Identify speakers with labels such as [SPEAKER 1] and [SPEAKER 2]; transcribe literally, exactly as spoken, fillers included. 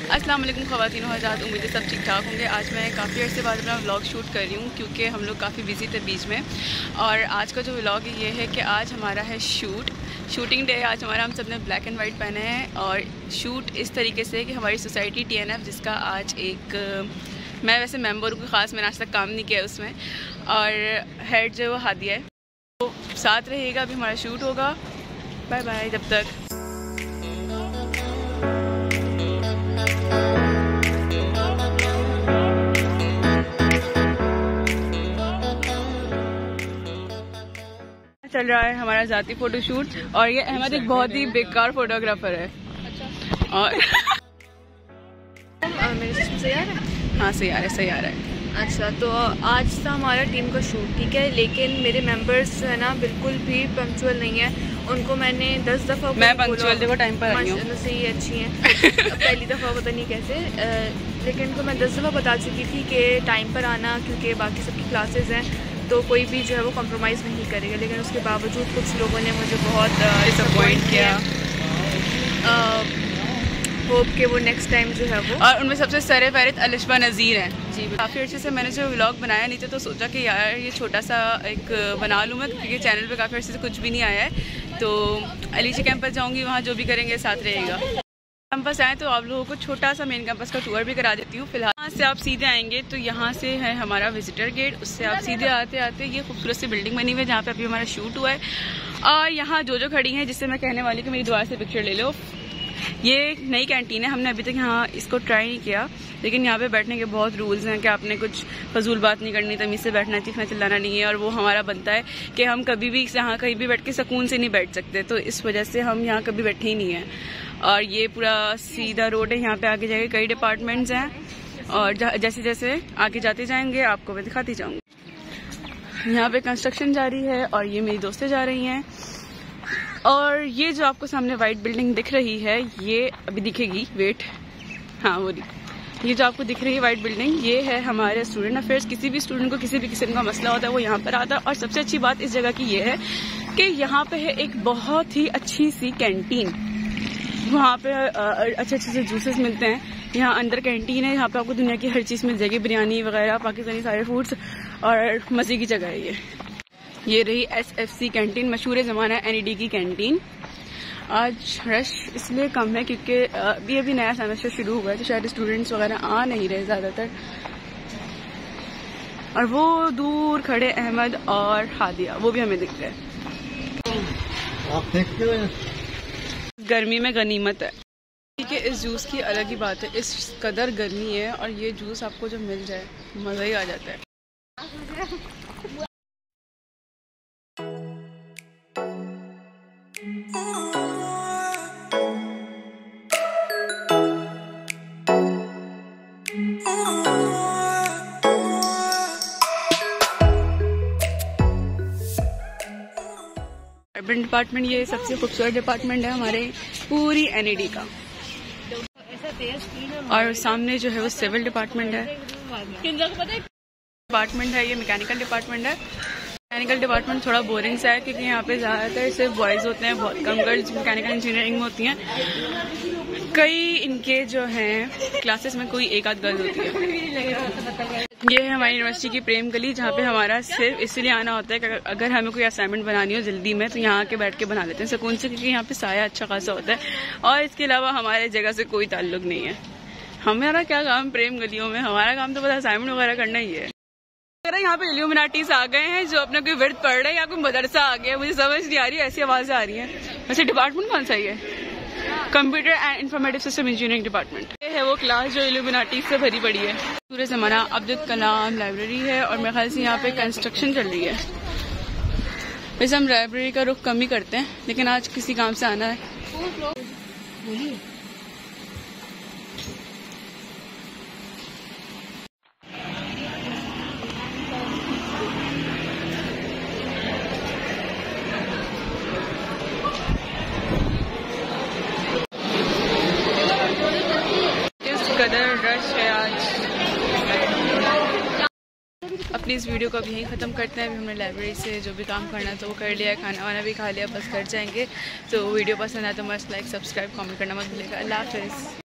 [SPEAKER 1] अस्सलाम वालेकुम ख़वातीन और हज़रात, उम्मीद है सब ठीक ठाक होंगे। आज मैं काफ़ी अर्से बाद अपना व्लॉग शूट कर रही हूँ क्योंकि हम लोग काफ़ी बिजी थे बीच में। और आज का जो व्लॉग है ये है कि आज हमारा है शूट शूटिंग डे। आज हमारा हम सब ने ब्लैक एंड वाइट पहने हैं और शूट इस तरीके से कि हमारी सोसाइटी टी एन एफ, जिसका आज एक मैं वैसे मेंबर हूँ, ख़ास मैंने आज तक काम नहीं किया उसमें, और हेड जो है वो हादिया है, तो साथ रहेगा। अभी हमारा शूट होगा। बाय बाय जब तक। चल रहा है हमारा ज़ाती फ़ोटो शूट और ये अहमद एक बहुत ही बेकार फोटोग्राफर है। अच्छा। और
[SPEAKER 2] मेरे सिस्टम सही आ रहा है?
[SPEAKER 1] हाँ सही आ रहा है, सही आ रहा है।
[SPEAKER 2] अच्छा, तो आज था हमारा टीम का शूट, ठीक है, लेकिन मेरे मेंबर्स है ना बिल्कुल भी पंक्चुअल नहीं है। उनको मैंने दस दफ़ा
[SPEAKER 1] मैं पंक्चुअल देखो टाइम पर आई हूँ,
[SPEAKER 2] सही अच्छी हैं। पहली दफ़ा पता नहीं कैसे, लेकिन उनको मैं दस दफ़ा बता चुकी थी कि टाइम पर आना, क्योंकि बाकी सबकी क्लासेस हैं तो कोई भी जो है वो कॉम्प्रोमाइज़ नहीं करेगा। लेकिन उसके बावजूद कुछ लोगों ने मुझे बहुत डिसअपॉइंट किया। होप कि वो नेक्स्ट टाइम जो है वो,
[SPEAKER 1] और उनमें सबसे सरे फहरिस्त अलिशबा नज़ीर हैं जी। काफ़ी अच्छे से मैंने जो व्लॉग बनाया नहीं था तो सोचा कि यार ये छोटा सा एक बना लूँ मैं, क्योंकि चैनल पे काफ़ी अच्छे से कुछ भी नहीं आया है। तो अलीशा कैंपस जाऊँगी, वहाँ जो भी करेंगे साथ रहेगा। कैंपस आए तो आप लोगों को छोटा सा मेन कैंपस का टूर भी करा देती हूँ। फिलहाल यहाँ से आप सीधे आएंगे तो यहाँ से है हमारा विजिटर गेट, उससे आप सीधे आते आते ये खूबसूरत सी बिल्डिंग बनी हुई है जहाँ पे अभी हमारा शूट हुआ है। और यहाँ जो जो खड़ी हैं, जिससे मैं कहने वाली कि मेरी दुआ से पिक्चर ले लो, ये एक नई कैंटीन है। हमने अभी तक यहाँ इसको ट्राई नहीं किया, लेकिन यहाँ पे बैठने के बहुत रूल्स हैं कि आपने कुछ फजूल बात नहीं करनी, तमीज़ से बैठना, चीखना चिल्लाना नहीं है। और वो हमारा बनता है कि हम कभी भी यहाँ कहीं भी बैठ के सुकून से नहीं बैठ सकते, तो इस वजह से हम यहाँ कभी बैठे ही नहीं हैं। और ये पूरा सीधा रोड है, यहाँ पे आगे जाके कई डिपार्टमेंट्स हैं और जैसे जैसे आगे जाते जाएंगे आपको मैं दिखाती जाऊँगी। यहाँ पे कंस्ट्रक्शन जारी है और ये मेरी दोस्तें जा रही हैं। और ये जो आपको सामने वाइट बिल्डिंग दिख रही है, ये अभी दिखेगी, वेट, हाँ वो दिख ये जो आपको दिख रही है वाइट बिल्डिंग, ये है हमारे स्टूडेंट अफेयर्स। किसी भी स्टूडेंट को किसी भी किस्म का मसला होता है वो यहाँ पर आता है। और सबसे अच्छी बात इस जगह की ये है कि यहाँ पे है एक बहुत ही अच्छी सी कैंटीन, वहाँ पे अच्छे अच्छे से जूसेस मिलते हैं। यहाँ अंदर कैंटीन है, यहाँ पे आपको दुनिया की हर चीज़ मिल जाएगी, बिरयानी वगैरह, पाकिस्तानी सारे फूड्स, और मज़े की जगह है ये। ये रही एस एफ सी कैंटीन, मशहूर ज़माना एन ई डी की कैंटीन। आज रश इसलिए कम है क्योंकि अभी अभी नया सेमेस्टर शुरू हुआ है तो शायद स्टूडेंट्स वगैरह आ नहीं रहे ज़्यादातर। और वो दूर खड़े अहमद और हादिया, वो भी हमें दिख रहे हैं।
[SPEAKER 3] आप देखते हो
[SPEAKER 1] गर्मी में गनीमत है। ठीक है, इस जूस की अलग ही बात है, इस कदर गर्मी है और ये जूस आपको जब मिल जाए मज़ा ही आ जाता है। अर्बन डिपार्टमेंट ये सबसे खूबसूरत डिपार्टमेंट है हमारे पूरी एन ई डी का। और सामने जो है वो सिविल डिपार्टमेंट है। डिपार्टमेंट है ये मैकेनिकल डिपार्टमेंट है। मैकेनिकल डिपार्टमेंट थोड़ा बोरिंग सा है क्योंकि यहाँ पे ज़्यादातर सिर्फ बॉयज़ होते हैं, बहुत कम गर्ल्स मैकेनिकल इंजीनियरिंग में होती हैं। कई इनके जो हैं क्लासेस में कोई एक आध गर्ल होती है। ये है हमारी यूनिवर्सिटी की प्रेम गली, जहाँ पे हमारा सिर्फ इसलिए आना होता है कि अगर हमें कोई असाइनमेंट बनानी हो जल्दी में तो यहाँ आके बैठ के बना लेते हैं सुकून से, क्योंकि यहाँ पे साया अच्छा खासा होता है। और इसके अलावा हमारे जगह से कोई ताल्लुक नहीं है। हमारा क्या काम प्रेम गलियों में, हमारा काम तो बस असाइनमेंट वगैरह करना ही है। अगर यहाँ पे इल्यूमिनाटीज आ गए हैं जो अपना कोई वर्द पढ़ रहे हैं या कोई मदरसा आ गया, मुझे समझ नहीं आ रही, ऐसी आवाज़ें आ रही हैं। वैसे डिपार्टमेंट कौन सा ही है? Computer and informative system engineering department. ये है वो क्लास जो इल्यूमिनाटीज से भरी पड़ी है। पूरे ज़माना अब्दुल कलाम लाइब्रेरी है और मेरे ख्याल से यहाँ पे कंस्ट्रक्शन चल रही है। वैसे हम लाइब्रेरी का रुख कम ही करते हैं, लेकिन आज किसी काम से आना है। कदर रश है आज। अपनी इस वीडियो को अभी यहीं ख़त्म करते हैं। अभी हमने लाइब्रेरी से जो भी काम करना था वो कर लिया, खाना वाना भी खा लिया, बस घर जाएंगे। तो वीडियो पसंद आए तो मस्त लाइक सब्सक्राइब कमेंट करना मत भूलिएगा। अल्लाह हाफ़िज़।